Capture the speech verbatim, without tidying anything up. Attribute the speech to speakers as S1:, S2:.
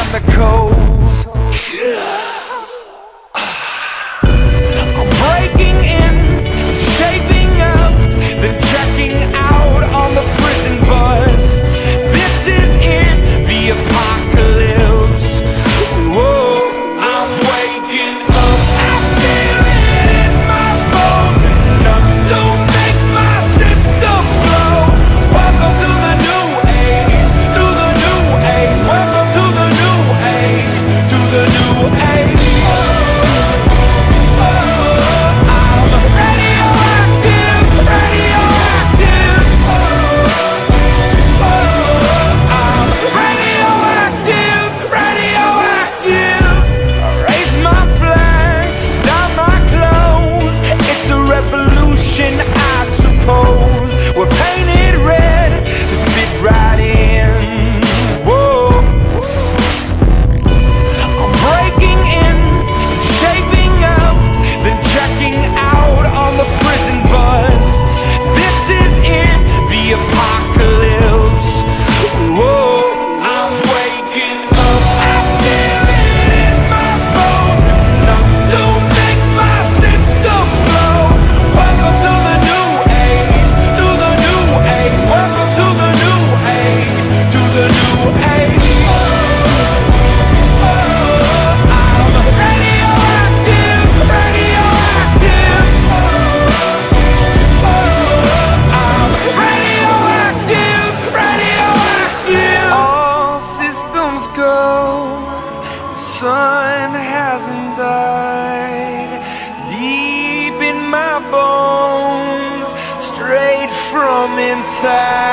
S1: chemicals. I'm breaking in, shaping up, then checking out on the prison bus. This is in the apocalypse. Whoa, I'm waking up. I feel it in my bones, enough to make my system blow. Welcome to the new age, to the new age. Welcome to the new age, to the new age. I suppose we're painted red to fit right in. Whoa, I'm breaking in, shaping up, then checking out on the prison bus. This is in the apocalypse. Whoa, I'm waking up. I feel it in my bones, enough to make my system blow. Welcome to the new age, to the new age. Welcome to the new age, to the new age. I'm radioactive, radioactive. I'm radioactive, radioactive. All systems go, the sun hasn't died. Deep in my bones, straight from inside.